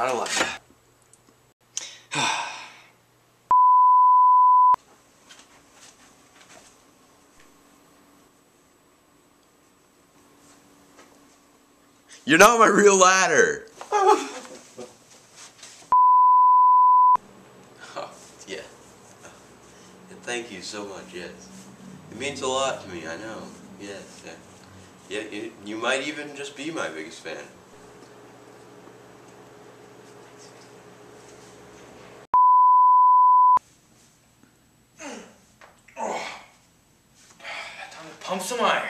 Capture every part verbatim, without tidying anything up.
out of luck. You're not my real ladder! Oh, yeah. Thank you so much, yes. It means a lot to me, I know. Yes, yeah. Yeah, you, you might even just be my biggest fan. Oh. Time to pump some iron.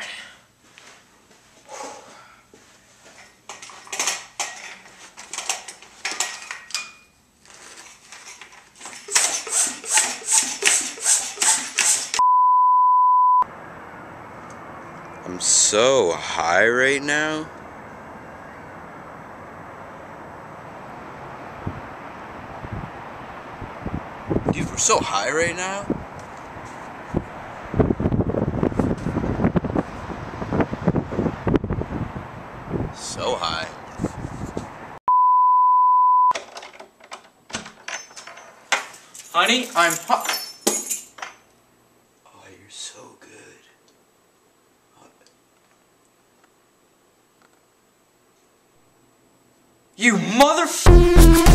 I'm so high right now. Dude, we're so high right now. So high. Honey, I'm hot. Oh, you're so good. You motherfucker!